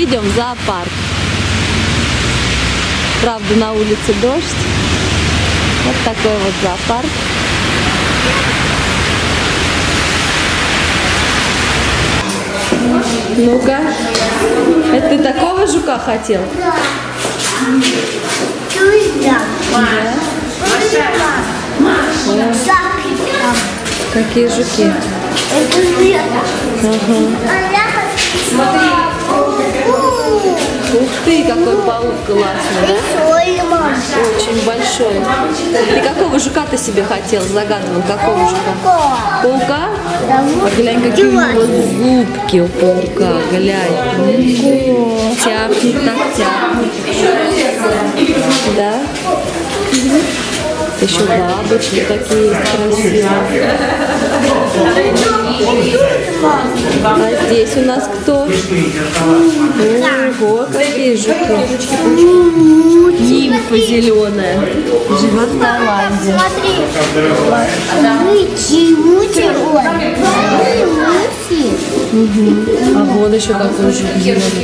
идем в зоопарк. Правда, на улице дождь. Вот такой вот зоопарк. Ну-ка, это ты такого жука хотел? Да. Какие жуки? Это лето. Смотри. Ух ты, какой паук классный, да? Очень большой. Ты какого жука-то себе хотел? Загадывал, какого жука? Паука? А глянь, какие у него зубки у паука, глянь. Тяпнет, так тяпнет. Да? Еще бабочки такие есть красивые. А здесь у нас кто? Ого, какие жуки. Нимфа зеленая. Живет в Таиланде. Смотри. А вот еще какой жук зеленый.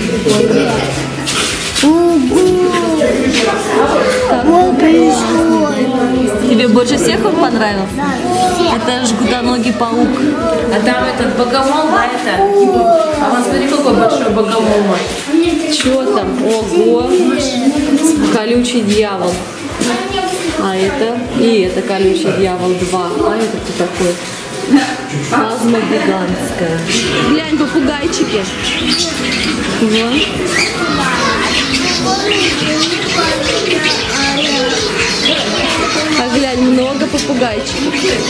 Тебе больше всех он понравился? Это жгутоногий паук. А там этот богомол, да, это? А вон смотри, какой большой богомол мой. Что там? Ого! Колючий дьявол. А это? И это колючий дьявол 2. А это кто такой? Плазма гигантская. Глянь, попугайчики. Вот. А глянь, много попугайчиков.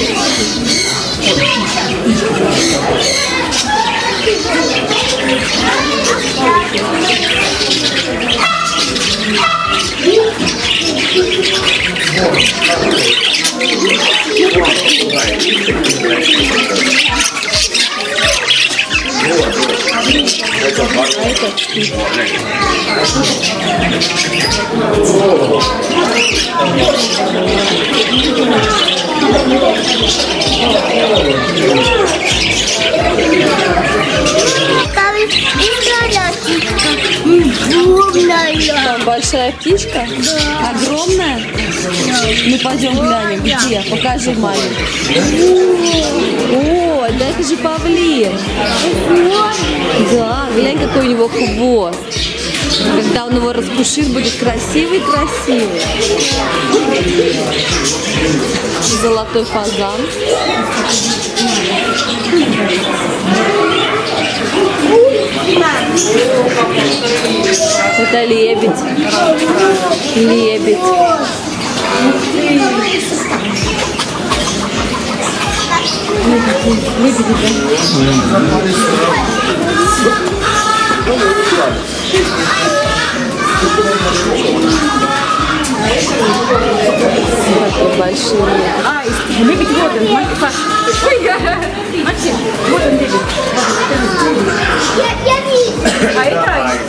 Там большая птичка? Да. Огромная? Да. Ну пойдем глянем. Где? Покажи маме. О, да это же павлин. Да, глянь, какой у него хвост. Когда он его распушит, будет красивый-красивый. Золотой фазан. Это лебедь. Лебедь. Лебеди, да? Большие. Лебедь, вот он, Ой, Максим, вот он лебедь. Я вижу. А это?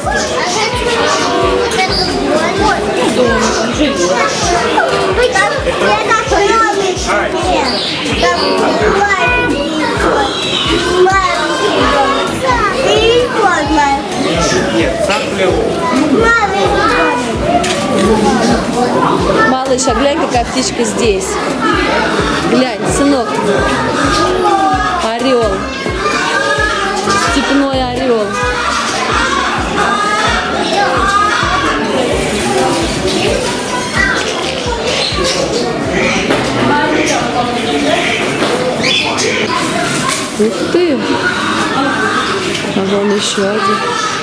Малыш, а глянь, какая птичка здесь. Глянь, сынок. Орел. Степной орел. Ух ты! А вон еще один.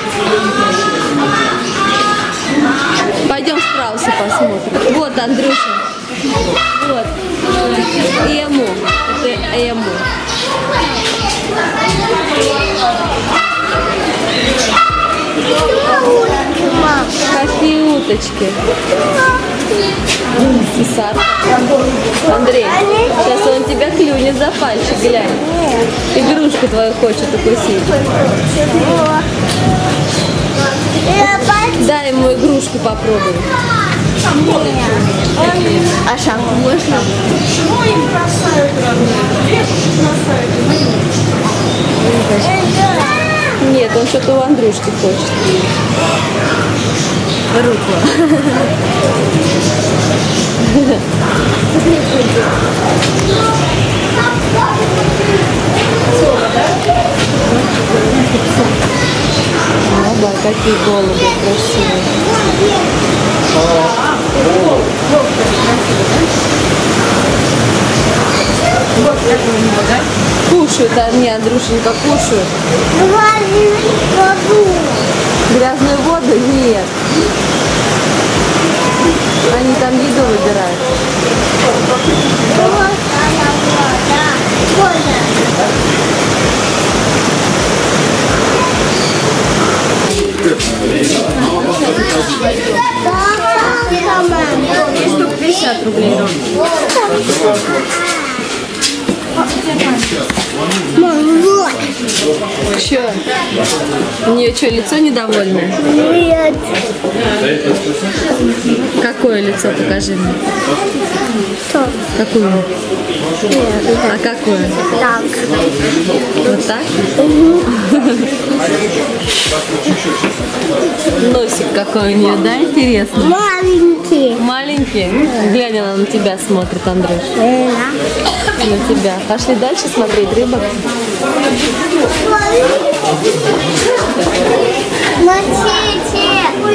Пойдем страуса посмотрим. Вот, Андрюша. Вот. Эму. Это эму. Какие уточки. Кисар. Андрей, сейчас он тебя клюнет за пальчик, глянь. Игрушку твою хочет укусить. Дай ему игрушку попробуй. А шапку можно? Нет, он что-то у Андрюшки хочет. Руку. Да, какие голуби красивые. Кушают они, Андрюшенька, кушают. Грязную воду? Нет. Они там еду выбирают. Штук 50 рублей. Че? У нее что, лицо недовольное? Нет. Какое лицо, покажи мне. Что? Какую? А какое? Так. Вот так? Носик какой у нее, да, интересно? Маленький. Маленький? Глянь, она на тебя смотрит, Андрюш. На тебя. Пошли дальше смотреть рыбок. Смотрите.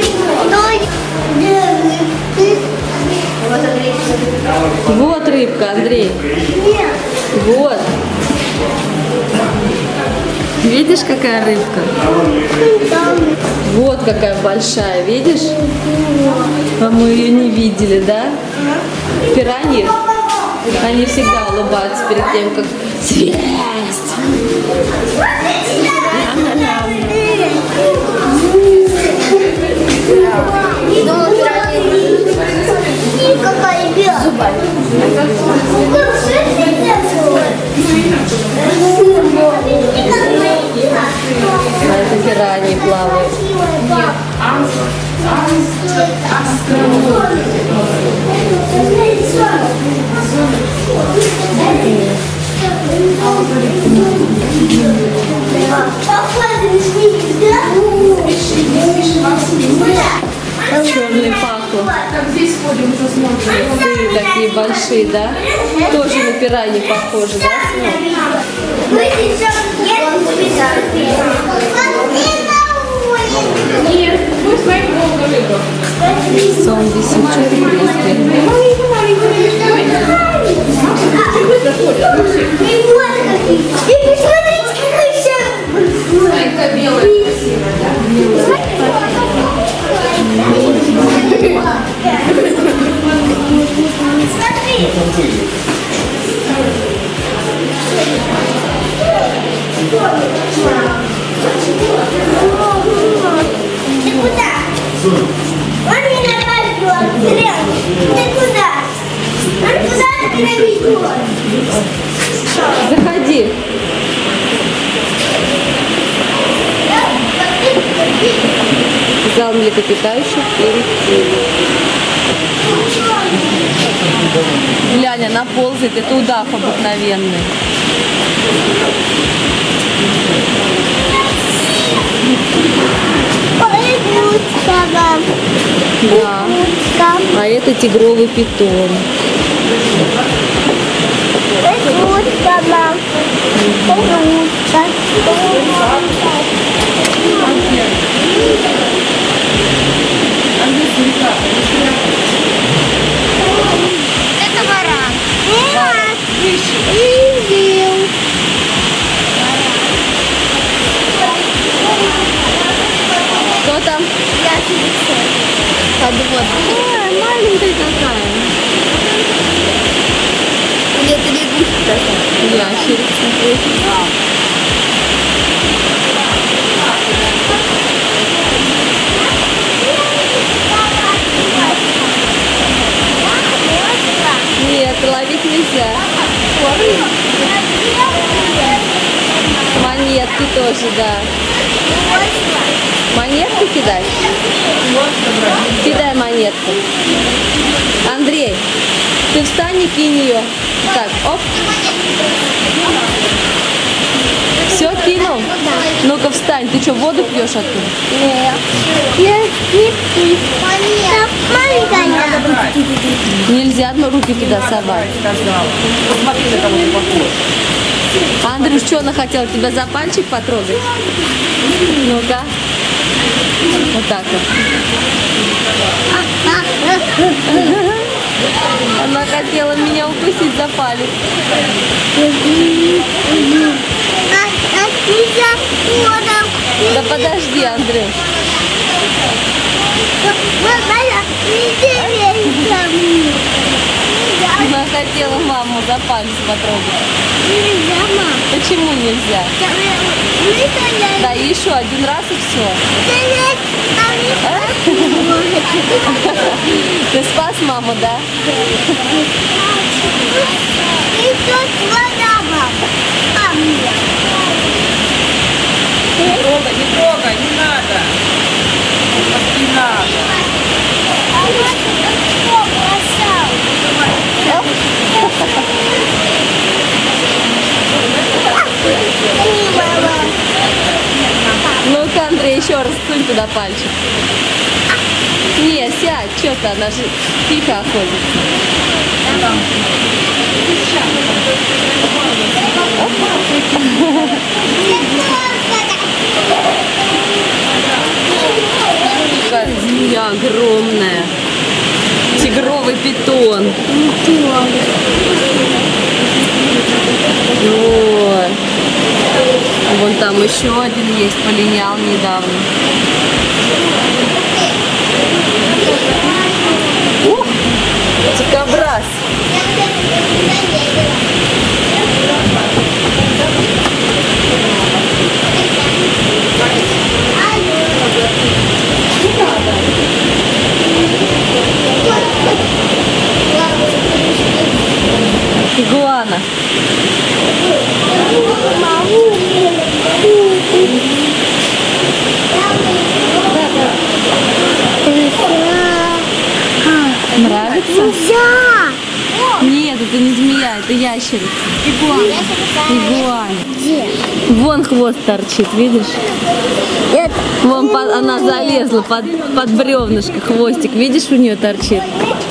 Вот рыбка, Андрей. Вот. Видишь, какая рыбка? Вот какая большая, видишь? А мы ее не видели, да? Пираньи, они всегда улыбаются перед тем, как съесть. Какая белая. А это пираньи плавают. Черный пахло. Ты такие большие, да? Тоже на пираньи похожи, да? Нет, пусть мои много рыбок. Сон висит, что-то блестит. И посмотрите, какой сейчас. Майка белая красивая. Ты куда? Он меня повел. Ты куда? Он куда ты меня ведет? Заходи. Зал млекопитающих и рептилий. Глянь, она ползает, это удав обыкновенный. Да. А это тигровый питон. Это баран. Кто там? Подводная. Маленькая какая. Или это лягушка такая? Ящерица. Нет, ловить нельзя. Монетки тоже, да. Монетку кидай? Кидай монетку. Андрей, ты встань и кинь ее. Так, оп. Все, кинул? Ну-ка, встань. Тань, ты что, воду пьешь оттуда? Нет. Маленькая. Нельзя одну руки туда совать. Посмотри, на кого ты похож. Андрюш, что она хотела тебя за пальчик потрогать? Ну-ка. Вот так вот. Она хотела меня укусить за палец. Да подожди, Андрюш. Она хотела маму за палец потрогать. Нельзя, мам. Почему нельзя? Да, и еще один раз и все. Ты спас маму, да? И тут вода, мам. Не трогай, не надо. Не надо. Ну-ка, Андрей, еще раз сунь туда пальчик. Не, сядь, что-то, она же тихо ходит. Какая змея огромная. Тигровый питон. Ой. Вон там еще один есть, полинял недавно. Ух, дикобраз. Игуана. Нравится? Нет, это не змея, это ящерица. Игуана. Вон хвост торчит, видишь? Вон она залезла под бревнышко, хвостик. Видишь, у нее торчит?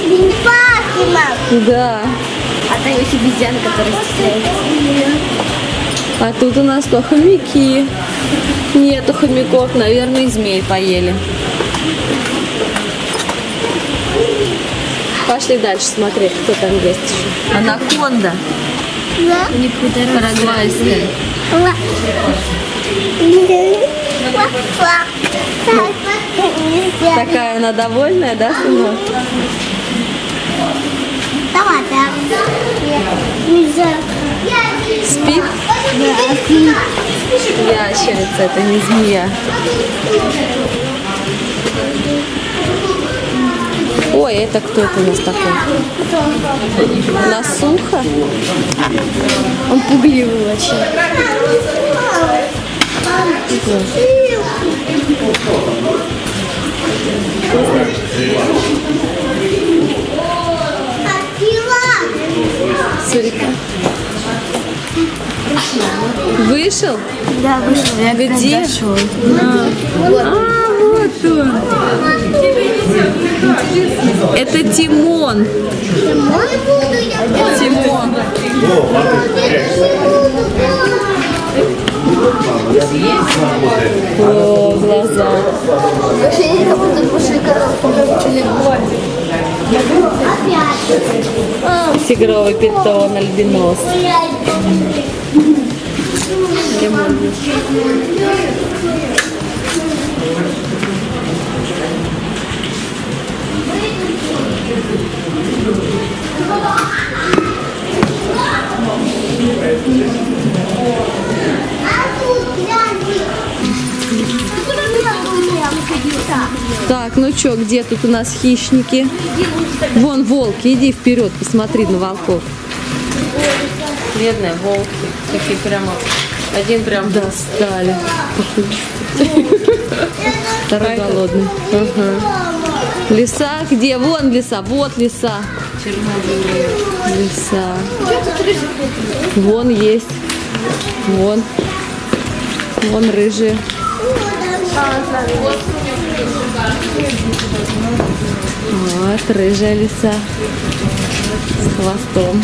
Да. А там есть обезьяна, которая стесняется. А тут у нас что, хомяки. Нету хомяков, наверное, и змей поели. Пошли дальше смотреть, кто там есть еще. Анаконда. Парагвайская. Такая она довольная, да, сынок? Давай, да. Нельзя. Спит? Ящерица, это не змея. Ой, это кто это у нас такой? Насуха? Он пугливый очень. Вышел? Да, вышел. Я где? Вот он. Это Тимон. Тимон. О, глаза. Ощущение, как будто пошли коробку. Тигровый питон, альбинос. Лимон. Так, ну что, где тут у нас хищники? Вон волки, иди вперед, посмотри на волков. Бедные волки, такие прямо, один прям достали. Второй голодный. Ага. Лиса где? Вон лиса, вот лиса. Лиса. Вон есть. Вон. Вон рыжие. Вот рыжая лиса с хвостом.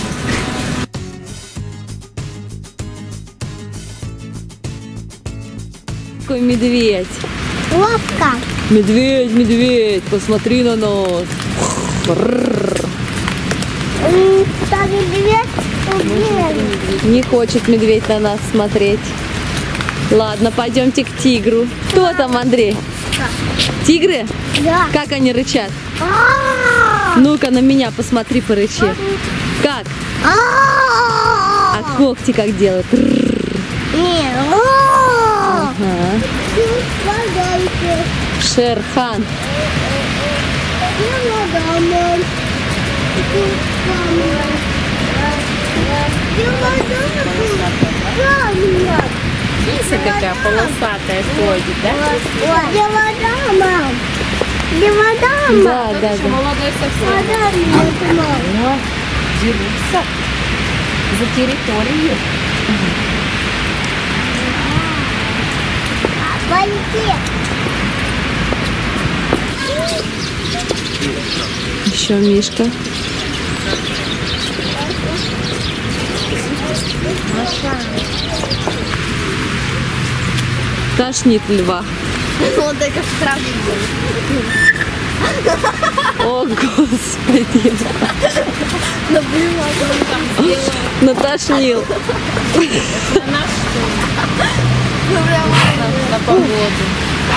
Какой медведь. Лапка. Медведь, медведь, посмотри на нас. Там медведь убили. Не хочет медведь на нас смотреть. Ладно, пойдемте к тигру. Кто там, Андрей? Тигры? Да. Как они рычат? А-а-а. Ну-ка на меня посмотри, порычи. Как? А-а-а. А когти как делают? Нет. Ага. Шерхан. Киса какая полосатая ходит, да? Да, да, да. Молодой совсем. Дерутся за территорию. Еще Мишка. Тошнит льва. Он только сравнил. О, Господи. Натошнил. На погоду.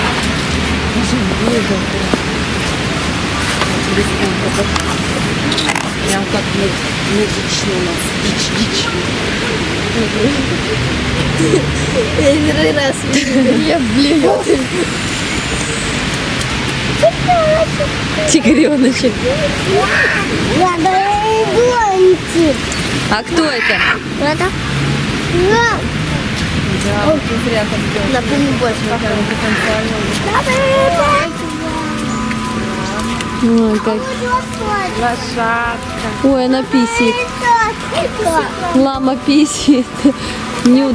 Прям как медично у нас. Дичь. Я первый раз вижу, я блюет. Тигреночек. Надо гонки. А кто это? Это? Да, вот не зря так делать. Напомню больше. Ой, как... Лошадка. Ой, она писит. Лама писит. Нюд.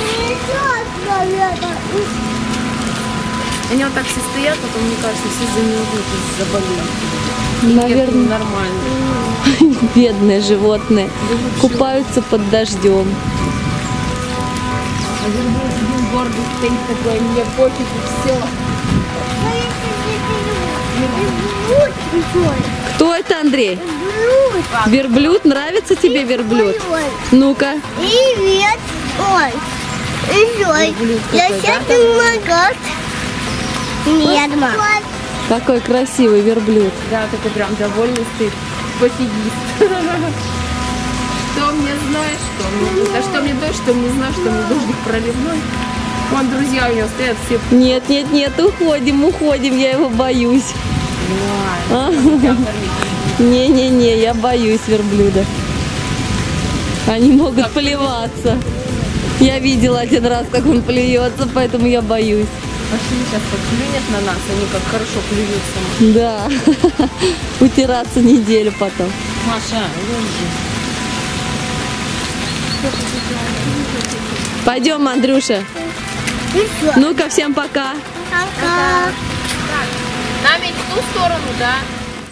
Они вот так все стоят, потом, мне кажется, все за него заболели. Наверное, Нормально. бедные животные. Купаются под дождем. А один гордый стоит такой, мне пофигу, все. Кто это, Андрей? Верблюд? Нравится тебе верблюд? Ну-ка. Привет. Ой. Ой. Я сейчас помогаю. Нет, мам. Какой красивый верблюд. Да, такой прям довольный стоит, пофигист. Что мне знаешь, что мне... Да что мне дождь, что мне знаешь, что мне дождик проливной. Вон друзья у него стоят все. Нет, нет, нет, уходим, я его боюсь. Не-не-не, я боюсь верблюда. Они могут плеваться. Я видела один раз, как он плюется, поэтому я боюсь. Пошли сейчас поклюнет на нас, они как хорошо плюются. Да. Утираться неделю потом. Маша, Пойдем, Андрюша. Ну-ка, всем пока. Пока. нам ведь в ту сторону, да?